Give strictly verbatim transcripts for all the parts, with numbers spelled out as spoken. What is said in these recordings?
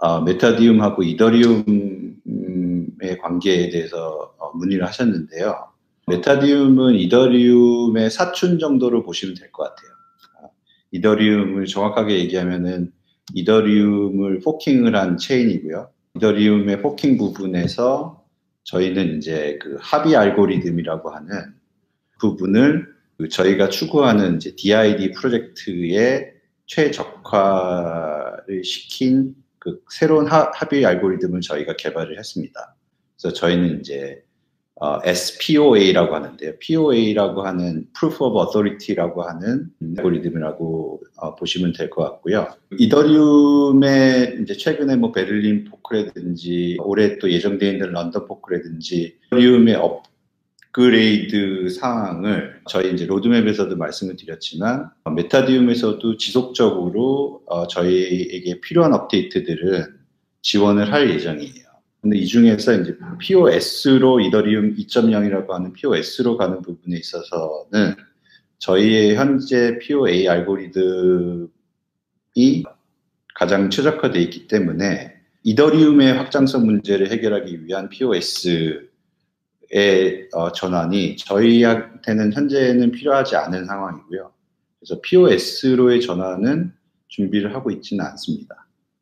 어, 메타디움하고 이더리움의 관계에 대해서 어, 문의를 하셨는데요. 메타디움은 이더리움의 사춘 정도로 보시면 될 것 같아요. 이더리움을 정확하게 얘기하면은 이더리움을 포킹을 한 체인이고요. 이더리움의 포킹 부분에서 저희는 이제 그 합의 알고리즘이라고 하는 부분을 그 저희가 추구하는 이제 디아이디 프로젝트에 최적화를 시킨 그 새로운 하, 합의 알고리즘을 저희가 개발을 했습니다. 그래서 저희는 이제 어, 에스피오에이라고 하는데요. 피오에이라고 하는 Proof of Authority라고 하는 알고리즘이라고 어, 보시면 될 것 같고요. 이더리움의 이제 최근에 뭐 베를린 포크라든지 올해 또 예정되어 있는 런던 포크라든지 이더리움의 업그레이드 사항을 저희 이제 로드맵에서도 말씀을 드렸지만 어, 메타디움에서도 지속적으로 어, 저희에게 필요한 업데이트들은 지원을 할 예정이에요. 근데 이 중에서 이제 피오에스로 이더리움 이 점 영이라고 하는 피오에스로 가는 부분에 있어서는 저희의 현재 피오에이 알고리즘이 가장 최적화되어 있기 때문에 이더리움의 확장성 문제를 해결하기 위한 피오에스의 어, 전환이 저희한테는 현재는 필요하지 않은 상황이고요. 그래서 피오에스로의 전환은 준비를 하고 있지는 않습니다.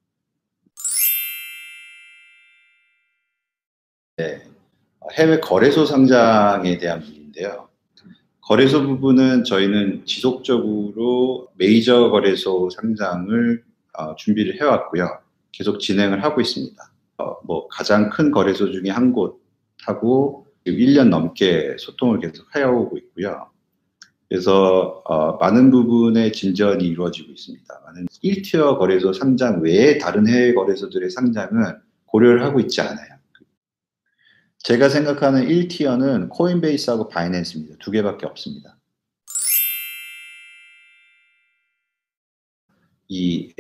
네, 해외 거래소 상장에 대한 문제인데요. 거래소 부분은 저희는 지속적으로 메이저 거래소 상장을 어, 준비를 해왔고요. 계속 진행을 하고 있습니다. 어, 뭐 가장 큰 거래소 중에 한 곳하고 일 년 넘게 소통을 계속 해오고 있고요. 그래서 어, 많은 부분의 진전이 이루어지고 있습니다. 많은 일 티어 거래소 상장 외에 다른 해외 거래소들의 상장은 고려를 하고 있지 않아요. 제가 생각하는 일 티어는 코인베이스하고 바이낸스입니다. 두 개밖에 없습니다. 이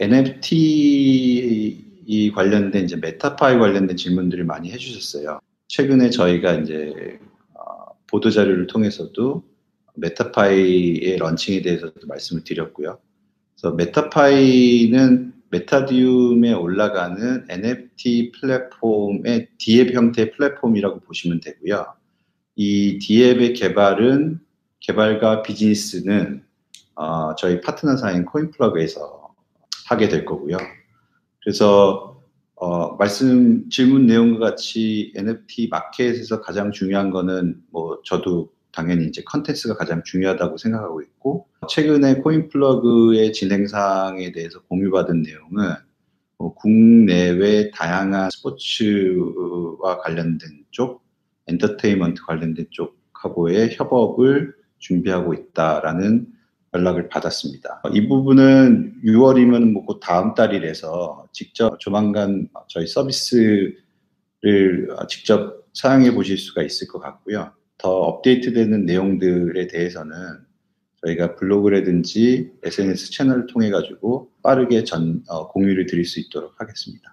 엔에프티 관련된 이제 메타파이 관련된 질문들을 많이 해주셨어요. 최근에 저희가 이제 어, 보도 자료를 통해서도 메타파이의 런칭에 대해서도 말씀을 드렸고요. 그래서 메타파이는 메타디움에 올라가는 엔에프티 플랫폼의 디앱 형태의 플랫폼이라고 보시면 되고요. 이 디앱의 개발은 개발과 비즈니스는 어, 저희 파트너사인 코인플러그에서 하게 될 거고요. 그래서 어, 말씀 질문 내용과 같이 엔에프티 마켓에서 가장 중요한 거는 뭐 저도 당연히 이제 컨텐츠가 가장 중요하다고 생각하고 있고 최근에 코인플러그의 진행상에 대해서 공유받은 내용은 뭐 국내외 다양한 스포츠와 관련된 쪽, 엔터테인먼트 관련된 쪽하고의 협업을 준비하고 있다라는 연락을 받았습니다. 이 부분은 유월이면 뭐 곧 다음 달이라서 직접 조만간 저희 서비스를 직접 사용해 보실 수가 있을 것 같고요. 더 업데이트되는 내용들에 대해서는 저희가 블로그라든지 에스엔에스 채널을 통해 가지고 빠르게 전 어, 공유를 드릴 수 있도록 하겠습니다.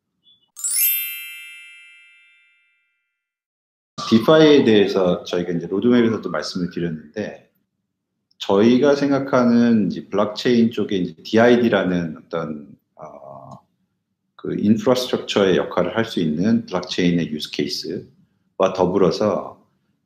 디파이에 대해서 저희가 이제 로드맵에서도 말씀을 드렸는데 저희가 생각하는 이제 블록체인 쪽에 이제 디아이디라는 어떤 어, 그 인프라스트럭처의 역할을 할 수 있는 블록체인의 유스 케이스와 더불어서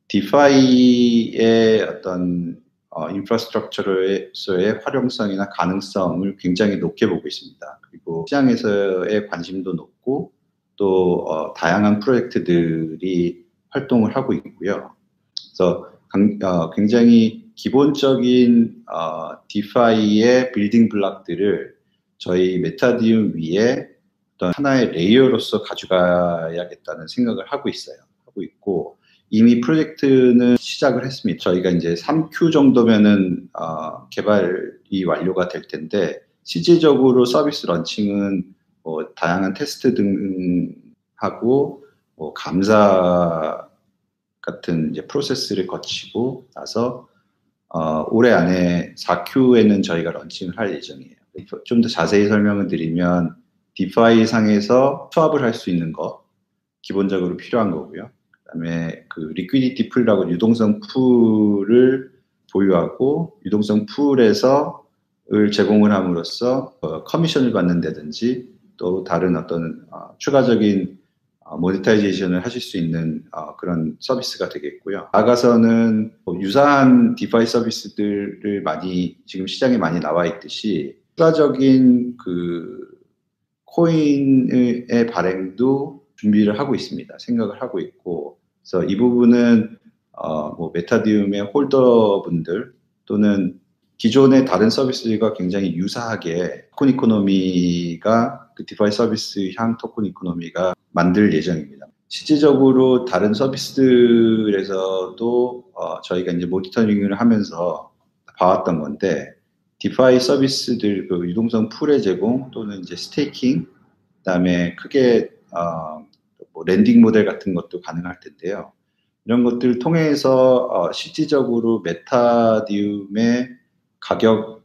디파이의 어떤 어, 인프라스트럭처로서의 활용성이나 가능성을 굉장히 높게 보고 있습니다. 그리고 시장에서의 관심도 높고 또 어, 다양한 프로젝트들이 활동을 하고 있고요. 그래서 강, 어, 굉장히 기본적인 어, 디파이의 빌딩 블록들을 저희 메타디움 위에 어떤 하나의 레이어로서 가져가야겠다는 생각을 하고 있어요. 하고 있고 이미 프로젝트는 시작을 했습니다. 저희가 이제 삼 큐 정도면은 어, 개발이 완료가 될 텐데 실질적으로 서비스 런칭은 뭐 다양한 테스트 등 하고 뭐 감사 같은 이제 프로세스를 거치고 나서 어, 올해 안에 사 큐에는 저희가 런칭을 할 예정이에요. 좀 더 자세히 설명을 드리면 디파이 상에서 수합을 할 수 있는 거 기본적으로 필요한 거고요. 그다음에 그 리퀴디티 풀이라고 유동성 풀을 보유하고 유동성 풀에서 을 제공을 함으로써 어, 커미션을 받는다든지 또 다른 어떤 어, 추가적인 어, 모니타이제이션을 하실 수 있는 어, 그런 서비스가 되겠고요. 나아가서는 뭐 유사한 디파이 서비스들을 많이 지금 시장에 많이 나와 있듯이 추가적인 그 코인의 발행도 준비를 하고 있습니다. 생각을 하고 있고, 그래서 이 부분은 어, 뭐 메타디움의 홀더분들 또는 기존의 다른 서비스가 굉장히 유사하게 토큰 이코노미가 그 디파이 서비스 향 토큰 이코노미가 만들 예정입니다. 실질적으로 다른 서비스들에서도 어, 저희가 이제 모니터링을 하면서 봐왔던 건데, 디파이 서비스들 그 유동성 풀의 제공 또는 이제 스테이킹, 그다음에 크게 어, 뭐 랜딩 모델 같은 것도 가능할 텐데요. 이런 것들을 통해서 어, 실질적으로 메타디움의 가격에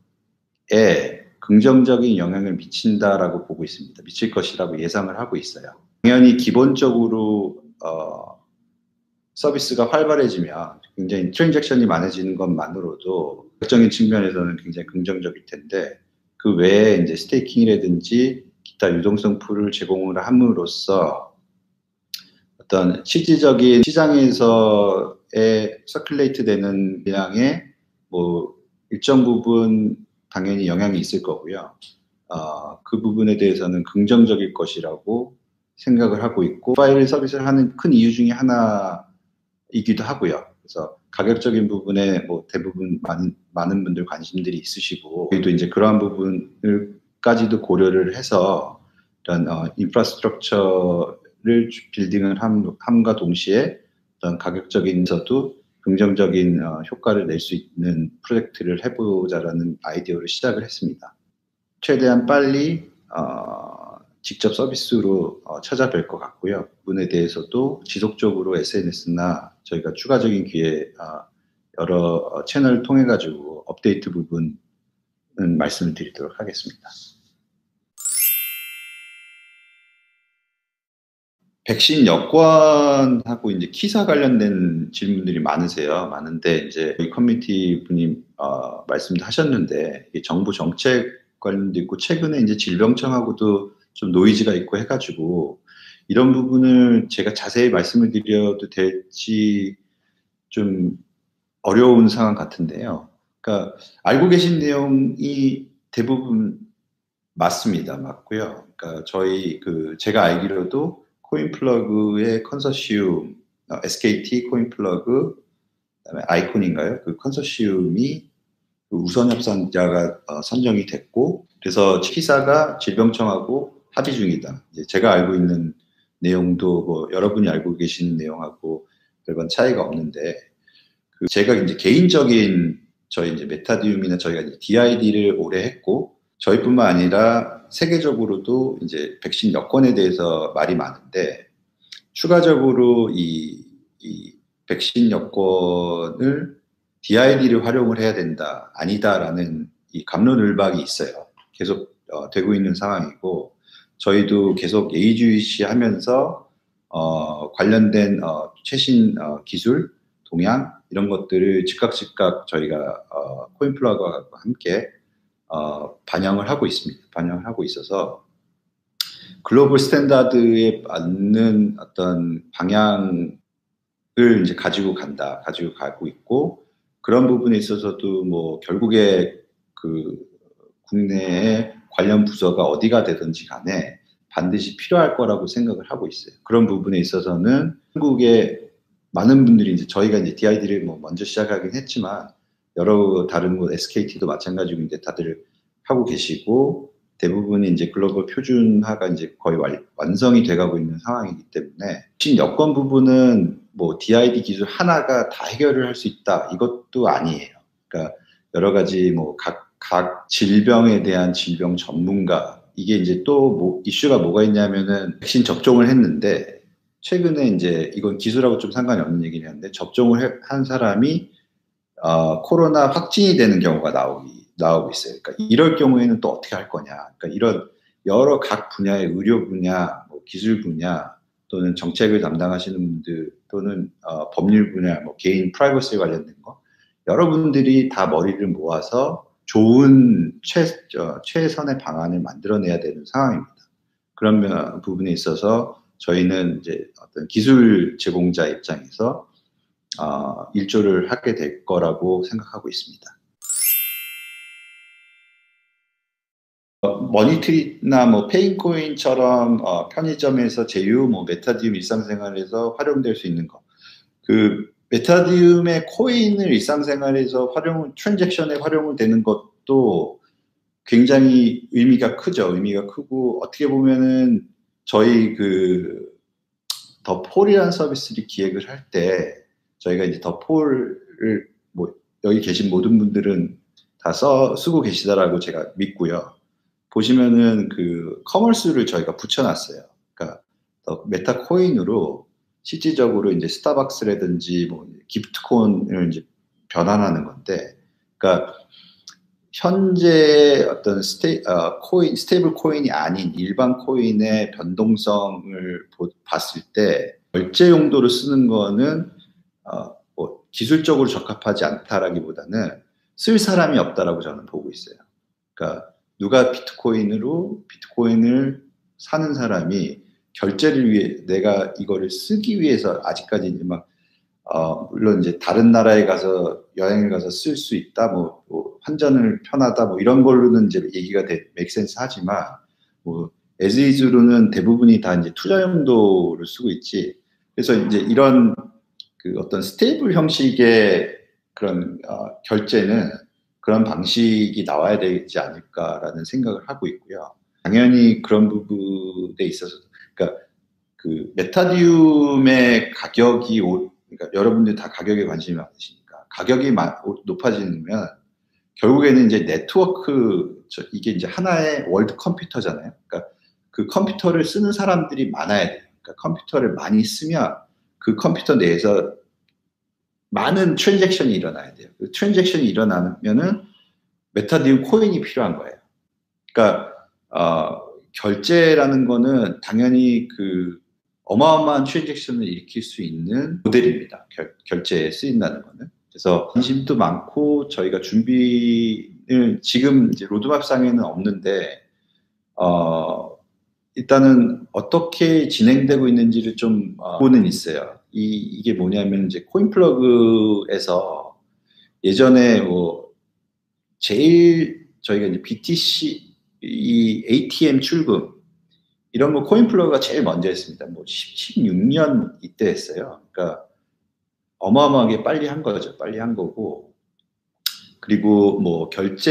긍정적인 영향을 미친다라고 보고 있습니다. 미칠 것이라고 예상을 하고 있어요. 당연히 기본적으로 어, 서비스가 활발해지면 굉장히 트랜잭션이 많아지는 것만으로도 가격적인 측면에서는 굉장히 긍정적일 텐데, 그 외에 이제 스테이킹이라든지 기타 유동성 풀을 제공을 함으로써 어떤 실질적인 시장에서의 서큘레이트 되는 양에 뭐 일정 부분 당연히 영향이 있을 거고요. 어, 그 부분에 대해서는 긍정적일 것이라고 생각을 하고 있고, 파일 서비스를 하는 큰 이유 중에 하나이기도 하고요. 그래서 가격적인 부분에 뭐 대부분 많은, 많은 분들 관심들이 있으시고, 저희도 이제 그러한 부분을까지도 고려를 해서 이런 어, 인프라스트럭처를 빌딩을 함, 함과 동시에 어떤 가격적인서도 긍정적인 어, 효과를 낼 수 있는 프로젝트를 해보자라는 아이디어를 시작을 했습니다. 최대한 빨리 어, 직접 서비스로 어, 찾아뵐 것 같고요. 그 부분에 대해서도 지속적으로 에스엔에스나 저희가 추가적인 기회 어, 여러 어, 채널을 통해 가지고 업데이트 부분은 말씀을 드리도록 하겠습니다. 백신 여권하고 이제 키사 관련된 질문들이 많으세요. 많은데 이제 저희 커뮤니티 분이 어, 말씀도 하셨는데, 이게 정부 정책 관련도 있고 최근에 이제 질병청하고도 좀 노이즈가 있고 해가지고 이런 부분을 제가 자세히 말씀을 드려도 될지 좀 어려운 상황 같은데요. 그러니까 알고 계신 내용이 대부분 맞습니다. 맞고요. 그러니까 저희 그 제가 알기로도 코인플러그의 컨소시움, 어, 에스케이티 코인플러그, 그다음에 아이콘인가요? 그 컨소시움이 그 우선 협상자가 어, 선정이 됐고, 그래서 키사가 질병청하고 합의 중이다. 이제 제가 알고 있는 내용도 뭐 여러분이 알고 계시는 내용하고 별반 차이가 없는데, 그 제가 이제 개인적인 저희 이제 메타디움이나 저희가 이제 디아이디를 오래 했고, 저희뿐만 아니라 세계적으로도 이제 백신 여권에 대해서 말이 많은데, 추가적으로 이, 이 백신 여권을 디아이디를 활용을 해야 된다, 아니다라는 이 갑론을박이 있어요. 계속 어, 되고 있는 상황이고, 저희도 계속 예의주시하면서 어, 관련된 어, 최신 어, 기술, 동향 이런 것들을 즉각 즉각 저희가 어, 코인플러그와 함께 어, 반영을 하고 있습니다. 반영을 하고 있어서 글로벌 스탠다드에 맞는 어떤 방향을 이제 가지고 간다, 가지고 가고 있고, 그런 부분에 있어서도 뭐 결국에 그 국내에 관련 부서가 어디가 되든지 간에 반드시 필요할 거라고 생각을 하고 있어요. 그런 부분에 있어서는 한국의 많은 분들이 이제 저희가 이제 디아이디를 뭐 먼저 시작하긴 했지만 여러 다른 뭐 에스케이티도 마찬가지고 이제 다들 하고 계시고, 대부분이 이제 글로벌 표준화가 이제 거의 완, 완성이 돼가고 있는 상황이기 때문에 신 여권 부분은 뭐 디아이디 기술 하나가 다 해결을 할 수 있다, 이것도 아니에요. 그러니까 여러 가지 뭐 각 각 질병에 대한 질병 전문가, 이게 이제 또 뭐 이슈가 뭐가 있냐면은 백신 접종을 했는데 최근에 이제 이건 기술하고 좀 상관이 없는 얘기긴 한데, 접종을 해, 한 사람이 어, 코로나 확진이 되는 경우가 나오기, 나오고 있어요. 그러니까 이럴 경우에는 또 어떻게 할 거냐. 그러니까 이런 여러 각 분야의 의료 분야, 뭐 기술 분야, 또는 정책을 담당하시는 분들, 또는 어, 법률 분야, 뭐 개인 프라이버시에 관련된 거, 여러분들이 다 머리를 모아서 좋은 최, 저, 최선의 방안을 만들어내야 되는 상황입니다. 그런 면- 부분에 있어서 저희는 이제 어떤 기술 제공자 입장에서 어, 일조를 하게 될 거라고 생각하고 있습니다. 어, 머니트리나 뭐 페인코인처럼 어, 편의점에서 제휴, 뭐 메타디움 일상생활에서 활용될 수 있는 거. 그 메타디움의 코인을 일상생활에서 활용, 트랜잭션에 활용을 되는 것도 굉장히 의미가 크죠. 의미가 크고 어떻게 보면은 저희 그 더 폴이라는 서비스를 기획을 할 때 저희가 이제 더 폴을 뭐 여기 계신 모든 분들은 다 써 쓰고 계시다라고 제가 믿고요. 보시면은 그 커머스를 저희가 붙여놨어요. 그러니까 더 메타 코인으로 실질적으로 이제 스타벅스라든지 뭐 기프트콘을 이제 변환하는 건데, 그러니까 현재 어떤 스테, 어, 코인, 스테이블 코인이 아닌 일반 코인의 변동성을 보, 봤을 때 결제 용도로 쓰는 거는 어, 뭐 기술적으로 적합하지 않다라기보다는 쓸 사람이 없다라고 저는 보고 있어요. 그러니까 누가 비트코인으로 비트코인을 사는 사람이 결제를 위해 내가 이거를 쓰기 위해서 아직까지 이제 막 어, 물론 이제 다른 나라에 가서 여행을 가서 쓸 수 있다, 뭐, 뭐, 환전을 편하다, 뭐 이런 걸로는 이제 얘기가 돼, 맥센스 하지만, 뭐, 에즈이즈로는 대부분이 다 이제 투자 용도를 쓰고 있지. 그래서 이제 이런 그 어떤 스테이블 형식의 그런 어, 결제는 그런 방식이 나와야 되지 않을까라는 생각을 하고 있고요. 당연히 그런 부분에 있어서, 그러니까 그 메타디움의 가격이 오, 그러니까 여러분들 다 가격에 관심이 많으시니까 가격이 마, 높아지면 결국에는 이제 네트워크 저, 이게 이제 하나의 월드 컴퓨터잖아요. 그러니까 그 컴퓨터를 쓰는 사람들이 많아야 돼요. 그러니까 컴퓨터를 많이 쓰면 그 컴퓨터 내에서 많은 트랜잭션이 일어나야 돼요. 그 트랜잭션이 일어나면은 메타디움 코인이 필요한 거예요. 그러니까 어, 결제라는 거는 당연히 그 어마어마한 트랜잭션을 일으킬 수 있는 모델입니다. 결, 결제에 쓰인다는 거는. 그래서 관심도 많고 저희가 준비를 지금 이제 로드맵상에는 없는데 어, 일단은 어떻게 진행되고 있는지를 좀 어, 보는 있어요. 이, 이게 뭐냐면 이제 코인플러그에서 예전에 뭐 제일 저희가 이제 비티씨 이 에이티엠 출금 이런 거 코인플러그가 제일 먼저 했습니다. 뭐 십육 년 이때 했어요. 그러니까 어마어마하게 빨리 한 거죠. 빨리 한 거고 그리고 뭐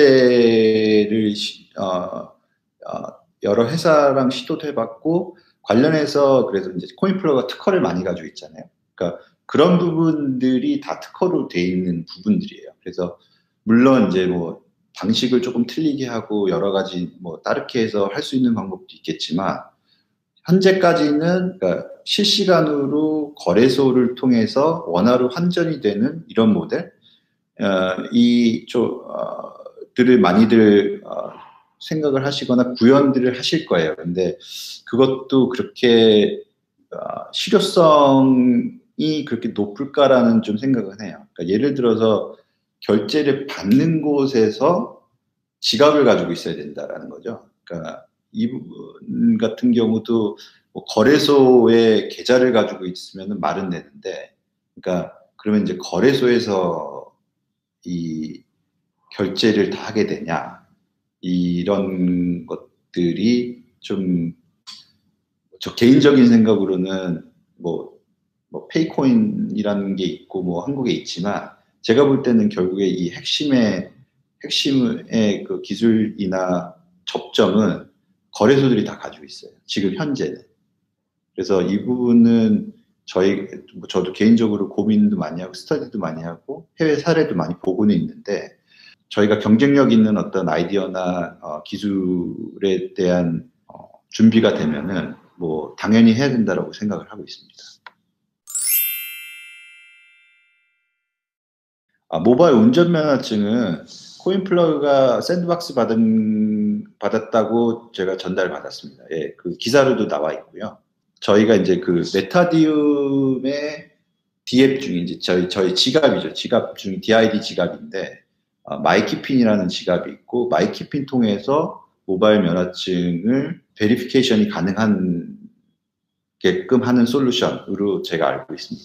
결제를 시, 어, 어, 여러 회사랑 시도도 해봤고 관련해서 그래서 이제 코인플러그가 특허를 많이 가지고 있잖아요. 그러니까 그런 부분들이 다 특허로 돼 있는 부분들이에요. 그래서 물론 이제 뭐 방식을 조금 틀리게 하고 여러 가지 뭐 다르게 해서 할 수 있는 방법도 있겠지만 현재까지는 그러니까 실시간으로 거래소를 통해서 원화로 환전이 되는 이런 모델 어, 이쪽들을 많이들 어, 생각을 하시거나 구현들을 하실 거예요. 근데 그것도 그렇게 어, 실효성이 그렇게 높을까라는 좀 생각을 해요. 그러니까 예를 들어서 결제를 받는 곳에서 지갑을 가지고 있어야 된다라는 거죠. 그러니까 이 부분 같은 경우도 뭐 거래소에 계좌를 가지고 있으면 말은 되는데, 그러니까 그러면 이제 거래소에서 이 결제를 다 하게 되냐 이런 것들이 좀 저 개인적인 생각으로는 뭐, 뭐 페이코인이라는 게 있고 뭐 한국에 있지만 제가 볼 때는 결국에 이 핵심의 핵심의 그 기술이나 접점은 거래소들이 다 가지고 있어요. 지금 현재는. 그래서 이 부분은 저희, 저도 개인적으로 고민도 많이 하고 스터디도 많이 하고 해외 사례도 많이 보고는 있는데 저희가 경쟁력 있는 어떤 아이디어나 어, 기술에 대한 어, 준비가 되면은 뭐 당연히 해야 된다라고 생각을 하고 있습니다. 아, 모바일 운전면허증은 코인플러그가 샌드박스 받은, 받았다고 제가 전달받았습니다. 예, 그 기사로도 나와 있고요. 저희가 이제 그 메타디움의 디앱 중에 이제 저희, 저희 지갑이죠. 지갑 중 디아이디 지갑인데, 어, 마이키핀이라는 지갑이 있고, 마이키핀 통해서 모바일 면허증을 베리피케이션이 가능한 게끔 하는 솔루션으로 제가 알고 있습니다.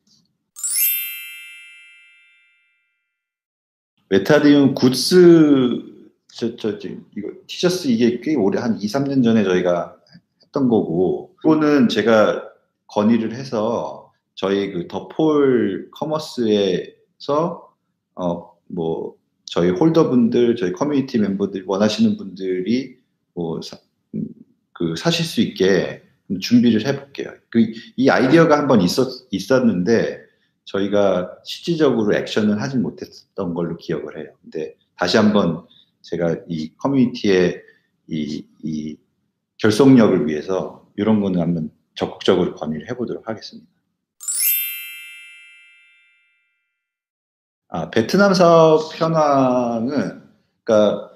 메타디움 굿스 저, 저, 저, 이거 티셔츠 이게 꽤 오래 한 이, 삼 년 전에 저희가 했던 거고, 그거는 제가 건의를 해서 저희 그 더 폴 커머스에서 어 뭐 저희 홀더분들, 저희 커뮤니티 멤버들 원하시는 분들이 뭐 사, 음, 그 사실 수 있게 준비를 해볼게요. 그 이 아이디어가 한번 있었 있었는데 저희가 실질적으로 액션을 하진 못했던 걸로 기억을 해요. 근데 다시 한번 제가 이 커뮤니티의 이, 이 결속력을 위해서 이런 거는 한번 적극적으로 건의를 해보도록 하겠습니다. 아, 베트남 사업 현황은, 그러니까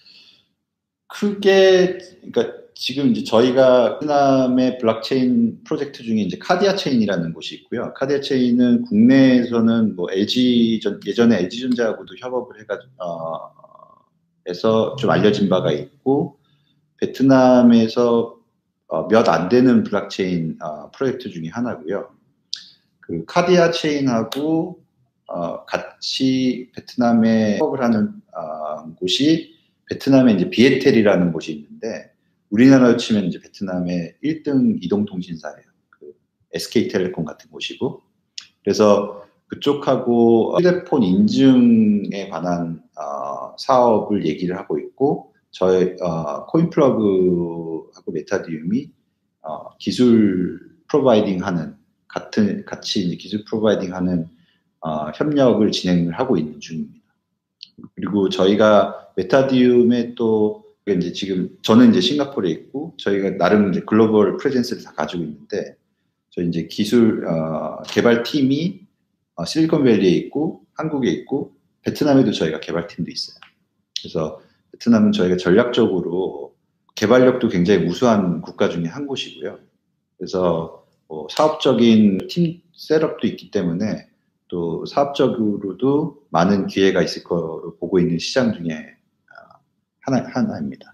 크게, 그러니까 지금 이제 저희가 베트남의 블록체인 프로젝트 중에 이제 카디아 체인이라는 곳이 있고요. 카디아 체인은 국내에서는 뭐 엘지 전, 예전에 엘지전자하고도 협업을 해가지고 어, 해서 좀 알려진 바가 있고, 베트남에서 어, 몇 안 되는 블록체인 어, 프로젝트 중에 하나고요. 그 카디아 체인하고 어, 같이 베트남에 협업을 하는 어, 곳이 베트남에 이제 비에텔이라는 곳이 있는데, 우리나라로 치면 이제 베트남의 일 등 이동통신사예요. 그 에스케이텔레콤 같은 곳이고, 그래서 그쪽하고 휴대폰 인증에 관한 어, 사업을 얘기를 하고 있고, 저희 어, 코인플러그하고 메타디움이 어, 기술 프로바이딩하는 같은 같이 이제 기술 프로바이딩하는 어, 협력을 진행을 하고 있는 중입니다. 그리고 저희가 메타디움에 또 이제 지금 저는 이제 싱가포르에 있고, 저희가 나름 이제 글로벌 프레젠스를 다 가지고 있는데, 저희 이제 기술 어, 개발 팀이 어, 실리콘밸리에 있고, 한국에 있고, 베트남에도 저희가 개발팀도 있어요. 그래서 베트남은 저희가 전략적으로 개발력도 굉장히 우수한 국가 중에 한 곳이고요. 그래서 뭐 사업적인 팀 셋업도 있기 때문에 또 사업적으로도 많은 기회가 있을 거로 보고 있는 시장 중에 하나, 하나입니다.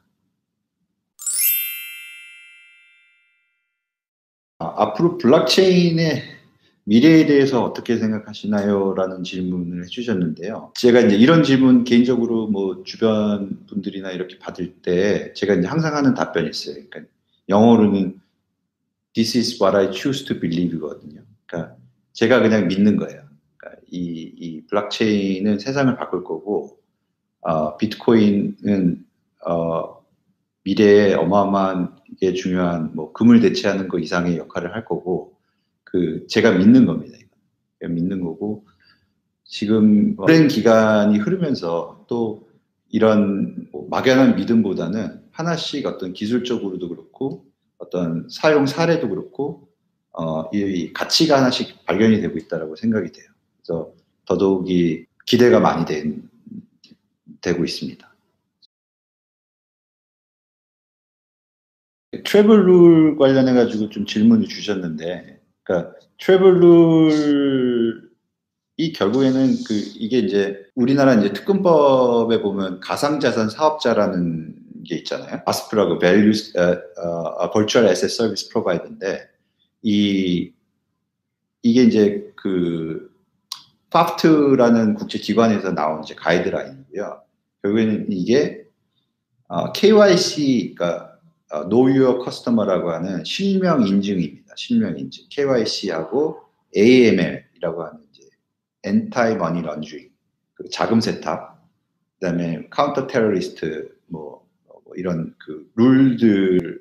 아, 앞으로 블록체인의 미래에 대해서 어떻게 생각하시나요? 라는 질문을 해주셨는데요. 제가 이제 이런 질문 개인적으로 뭐 주변 분들이나 이렇게 받을 때 제가 이제 항상 하는 답변이 있어요. 그러니까 영어로는 This is what I choose to believe거든요. 그러니까 제가 그냥 믿는 거예요. 그러니까 이, 이 블록체인은 세상을 바꿀 거고, 어, 비트코인은 어, 미래에 어마어마하게 중요한 뭐 금을 대체하는 거 이상의 역할을 할 거고, 그 제가 믿는 겁니다. 이거. 믿는 거고, 지금 오랜 기간이 흐르면서 또 이런 뭐 막연한 믿음보다는 하나씩 어떤 기술적으로도 그렇고 어떤 사용 사례도 그렇고 어, 이 가치가 하나씩 발견이 되고 있다라고 생각이 돼요. 그래서 더더욱이 기대가 많이 된, 되고 있습니다. 트래블 룰 관련해 가지고 좀 질문을 주셨는데, 그러니까 트래블 룰이 결국에는 그 이게 이제 우리나라 이제 특검법에 보면 가상자산 사업자라는 게 있잖아요. 아스프라고 Value 어, 어, Virtual Asset Service Provider인데, 이 이게 이제 그 파프트라는 국제기관에서 나온 이제 가이드라인이고요. 결국에는 이게 어, 케이와이씨, 그러니까 어, Know Your Customer라고 하는 실명 인증입니다. 실명 인증. 케이와이씨하고 에이엠엘이라고 하는 이제 Anti Money Laundering, 그 자금 세탁, 그다음에 카운터 테러리스트 뭐, 뭐 이런 그 룰들을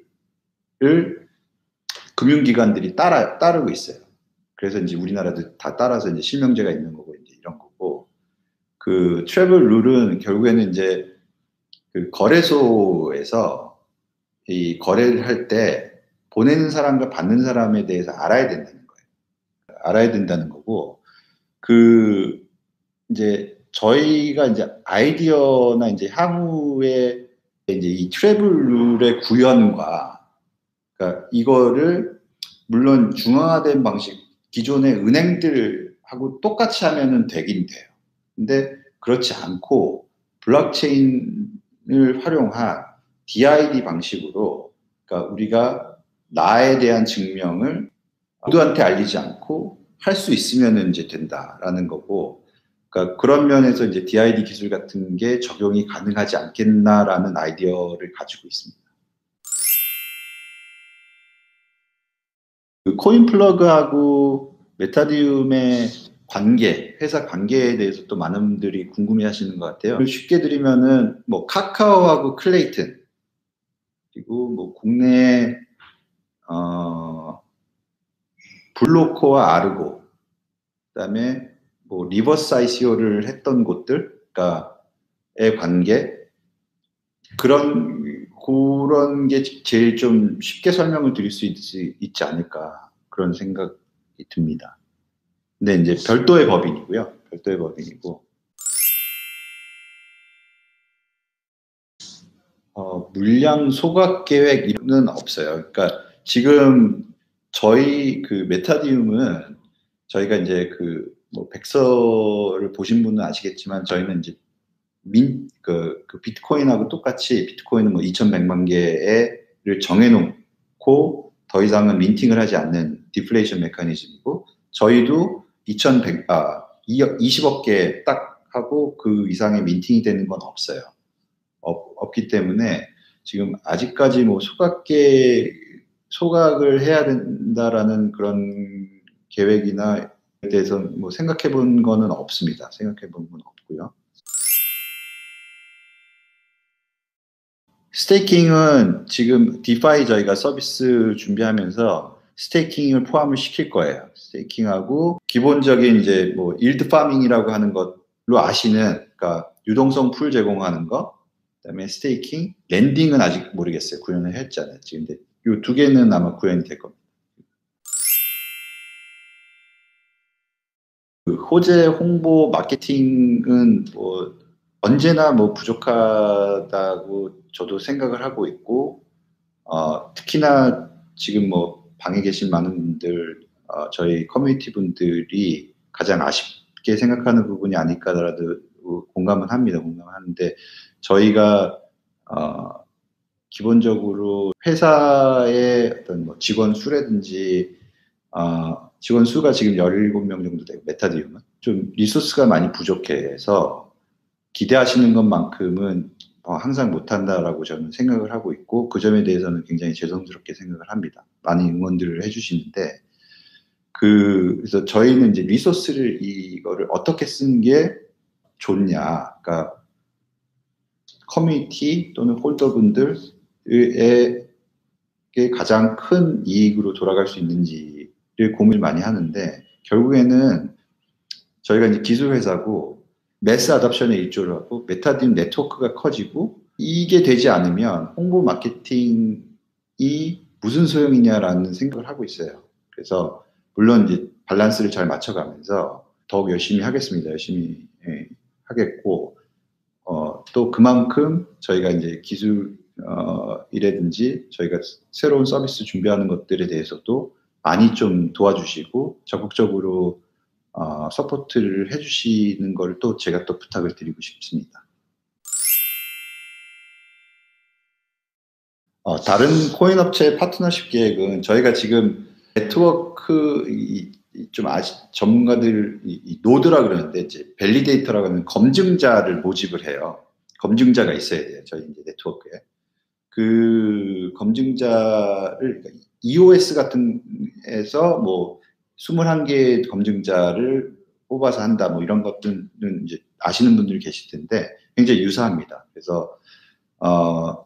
금융기관들이 따라 따르고 있어요. 그래서 이제 우리나라도 다 따라서 이제 실명제가 있는 거고 이제 이런 거고, 그 트래블 룰은 결국에는 이제 그 거래소에서 이 거래를 할 때 보내는 사람과 받는 사람에 대해서 알아야 된다는 거예요. 알아야 된다는 거고, 그 이제 저희가 이제 아이디어나 이제 향후에 이제 이 트래블 룰의 구현과, 그러니까 이거를 물론 중앙화된 방식, 기존의 은행들하고 똑같이 하면은 되긴 돼요. 근데 그렇지 않고 블록체인을 활용한 디아이디 방식으로, 그러니까 우리가 나에 대한 증명을 모두한테 알리지 않고 할 수 있으면 이제 된다라는 거고, 그러니까 그런 면에서 이제 디아이디 기술 같은 게 적용이 가능하지 않겠나라는 아이디어를 가지고 있습니다. 그 코인 플러그하고 메타디움의 관계, 회사 관계에 대해서 또 많은 분들이 궁금해 하시는 것 같아요. 쉽게 드리면은, 뭐, 카카오하고 클레이튼, 그리고 뭐, 국내, 어, 블로코와 아르고, 그 다음에 뭐, 리버스 아이씨오를 했던 곳들, 그러니까의 관계, 그런, 그런 게 제일 좀 쉽게 설명을 드릴 수 있지, 있지 않을까, 그런 생각이 듭니다. 근데 이제 별도의 법인이고요. 별도의 법인이고, 어, 물량 소각 계획은 없어요. 그러니까 지금 저희 그 메타디움은 저희가 이제 그 뭐 백서를 보신 분은 아시겠지만 저희는 이제 민, 그, 그 비트코인하고 똑같이 비트코인은 뭐 이천백만 개를 정해놓고 더 이상은 민팅을 하지 않는 디플레이션 메커니즘이고, 저희도 이천백, 아, 이십억 개 딱 하고 그 이상의 민팅이 되는 건 없어요. 없, 없기 때문에 지금 아직까지 뭐 소각계, 소각을 해야 된다라는 그런 계획이나 에 대해서 뭐 생각해 본 거는 없습니다. 생각해 본 건 없고요. 스테이킹은 지금 디파이 저희가 서비스 준비하면서 스테이킹을 포함을 시킬 거예요. 스테이킹하고 기본적인 이제 뭐 일드 파밍이라고 하는 것로 아시는, 그러니까 유동성 풀 제공하는 거, 그다음에 스테이킹, 랜딩은 아직 모르겠어요. 구현을 했지 안 했지. 근데 이 두 개는 아마 구현이 될 겁니다. 그 호재 홍보 마케팅은 뭐 언제나 뭐 부족하다고 저도 생각을 하고 있고, 어, 특히나 지금 뭐 방에 계신 많은 분들, 어, 저희 커뮤니티 분들이 가장 아쉽게 생각하는 부분이 아닐까라도 공감은 합니다. 공감을 하는데, 저희가 어, 기본적으로 회사의 어떤 뭐 직원 수라든지, 어, 직원 수가 지금 열일곱 명 정도 되고, 메타디움은 좀 리소스가 많이 부족해서 기대하시는 것만큼은 어, 항상 못한다라고 저는 생각을 하고 있고, 그 점에 대해서는 굉장히 죄송스럽게 생각을 합니다. 많이 응원들을 해주시는데, 그, 그래서 저희는 이제 리소스를 이거를 어떻게 쓰는 게 좋냐, 그러니까 커뮤니티 또는 홀더분들의 가장 큰 이익으로 돌아갈 수 있는지를 고민을 많이 하는데, 결국에는 저희가 이제 기술 회사고 매스 아답션에 일조를 하고 메타디움 네트워크가 커지고, 이게 되지 않으면 홍보 마케팅이 무슨 소용이냐라는 생각을 하고 있어요. 그래서 물론 이제 밸런스를 잘 맞춰가면서 더욱 열심히 하겠습니다. 열심히 예, 하겠고, 어, 또 그만큼 저희가 이제 기술 어, 이라든지 저희가 새로운 서비스 준비하는 것들에 대해서도 많이 좀 도와주시고 적극적으로 어, 서포트를 해주시는 걸 또 제가 또 부탁을 드리고 싶습니다. 어, 다른 코인 업체 파트너십 계획은 저희가 지금 네트워크 이, 이, 좀 아시, 전문가들 이, 이 노드라 그러는데 이제 밸리데이터라고 하는 검증자를 모집을 해요. 검증자가 있어야 돼요. 저희 이제 네트워크에. 그 검증자를 그러니까 이오에스 같은 에서 뭐 이십일 개 검증자를 뽑아서 한다 뭐 이런 것들은 이제 아시는 분들이 계실 텐데 굉장히 유사합니다. 그래서 어,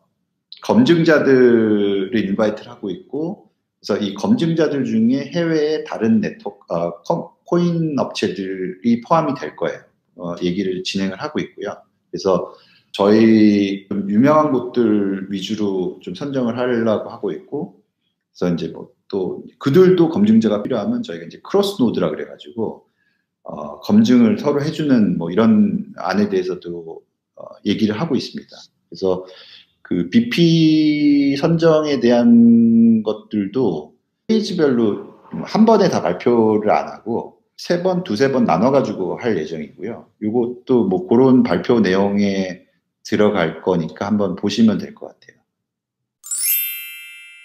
검증자들을 인바이트를 하고 있고, 그래서 이 검증자들 중에 해외의 다른 네트워크 어, 코인 업체들이 포함이 될 거예요. 어, 얘기를 진행을 하고 있고요. 그래서 저희 좀 유명한 곳들 위주로 좀 선정을 하려고 하고 있고, 그래서 이제 뭐 또 그들도 검증자가 필요하면 저희가 이제 크로스 노드라 그래가지고 어, 검증을 서로 해주는 뭐 이런 안에 대해서도 어, 얘기를 하고 있습니다. 그래서 그 비피 선정에 대한 것들도 페이지별로 한 번에 다 발표를 안 하고 세 번, 두세 번 나눠가지고 할 예정이고요. 이것도 뭐 그런 발표 내용에 들어갈 거니까 한번 보시면 될 것 같아요.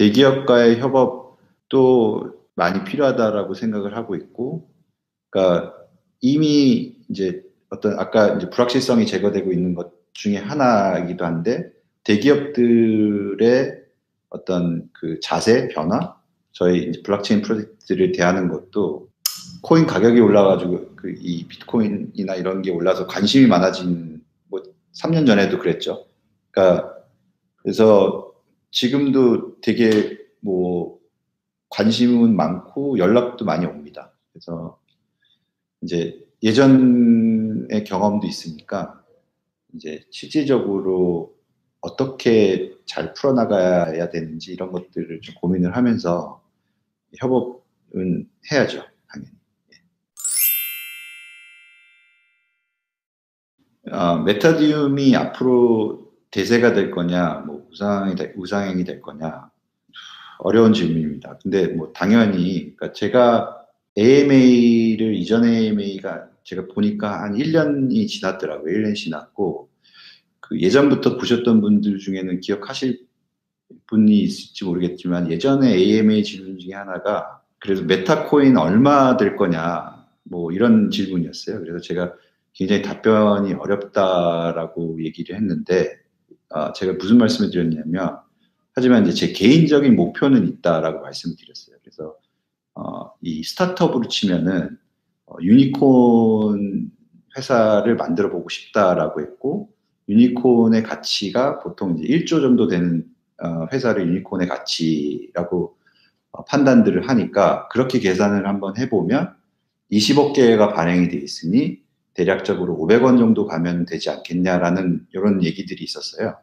대기업과의 협업도 많이 필요하다라고 생각을 하고 있고, 그러니까 이미 이제 어떤 아까 이제 불확실성이 제거되고 있는 것 중에 하나이기도 한데, 대기업들의 어떤 그 자세 변화, 저희 이제 블록체인 프로젝트를 대하는 것도 코인 가격이 올라가지고 그 이 비트코인이나 이런 게 올라서 관심이 많아진, 뭐 삼 년 전에도 그랬죠. 그러니까 그래서 지금도 되게 뭐 관심은 많고 연락도 많이 옵니다. 그래서 이제 예전의 경험도 있으니까 이제 실질적으로 어떻게 잘 풀어나가야 되는지 이런 것들을 좀 고민을 하면서 협업은 해야죠, 당연히. 어, 메타디움이 앞으로 대세가 될 거냐, 뭐 우상이 될- 우상향이 될 거냐, 어려운 질문입니다. 근데 뭐 당연히, 그러니까 제가 에이엠에이를 이전 에이엠에이가 제가 보니까 한 일 년이 지났더라고요. 일 년이 지났고, 그 예전부터 보셨던 분들 중에는 기억하실 분이 있을지 모르겠지만, 예전에 에이엠에이 질문 중에 하나가 그래서 메타코인 얼마 될 거냐, 뭐 이런 질문이었어요. 그래서 제가 굉장히 답변이 어렵다라고 얘기를 했는데, 어, 제가 무슨 말씀을 드렸냐면, 하지만 이제 제 개인적인 목표는 있다라고 말씀을 드렸어요. 그래서 어, 이 스타트업으로 치면은 어, 유니콘 회사를 만들어 보고 싶다라고 했고, 유니콘의 가치가 보통 이제 일 조 정도 되는 어, 회사를 유니콘의 가치라고 어, 판단들을 하니까, 그렇게 계산을 한번 해보면 이십억 개가 발행이 돼 있으니 대략적으로 오백 원 정도 가면 되지 않겠냐라는 이런 얘기들이 있었어요.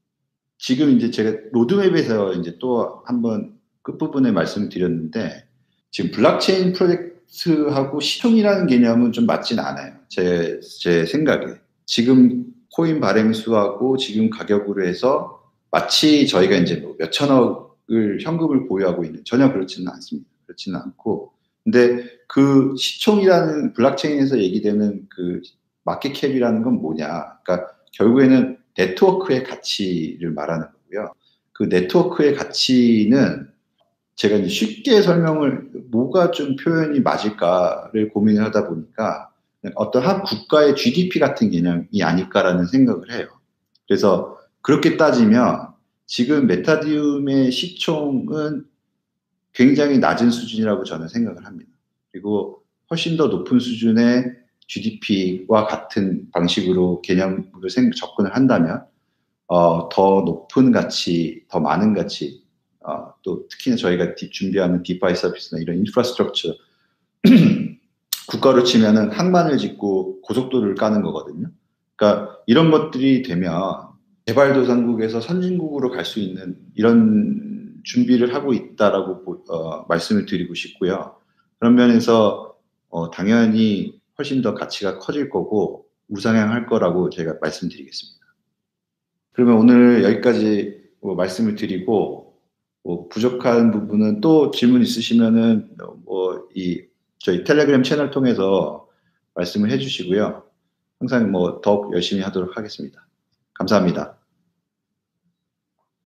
지금 이제 제가 로드맵에서 이제 또 한번 끝부분에 말씀을 드렸는데, 지금 블록체인 프로젝트하고 시총이라는 개념은 좀 맞진 않아요. 제, 제 생각에. 지금 코인 발행 수하고 지금 가격으로 해서 마치 저희가 이제 뭐 몇천억을 현금을 보유하고 있는, 전혀 그렇지는 않습니다. 그렇지는 않고. 근데 그 시총이라는 블록체인에서 얘기되는 그 마켓캡이라는 건 뭐냐. 그러니까 결국에는 네트워크의 가치를 말하는 거고요. 그 네트워크의 가치는 제가 이제 쉽게 설명을, 뭐가 좀 표현이 맞을까를 고민을 하다 보니까 어떤 한 국가의 지디피 같은 개념이 아닐까라는 생각을 해요. 그래서 그렇게 따지면 지금 메타디움의 시총은 굉장히 낮은 수준이라고 저는 생각을 합니다. 그리고 훨씬 더 높은 수준의 지디피와 같은 방식으로 개념으로 생, 접근을 한다면 어, 더 높은 가치, 더 많은 가치, 어, 또 특히나 저희가 디, 준비하는 디파이 서비스나 이런 인프라스트럭처 국가로 치면은 항만을 짓고 고속도로를 까는 거거든요. 그러니까 이런 것들이 되면 개발도상국에서 선진국으로 갈 수 있는 이런 준비를 하고 있다라고 보, 어, 말씀을 드리고 싶고요. 그런 면에서 어, 당연히 훨씬 더 가치가 커질 거고 우상향할 거라고 제가 말씀드리겠습니다. 그러면 오늘 여기까지 뭐 말씀을 드리고, 뭐 부족한 부분은 또 질문 있으시면은 뭐 이 저희 텔레그램 채널 통해서 말씀을 해주시고요. 항상 뭐 더욱 열심히 하도록 하겠습니다. 감사합니다.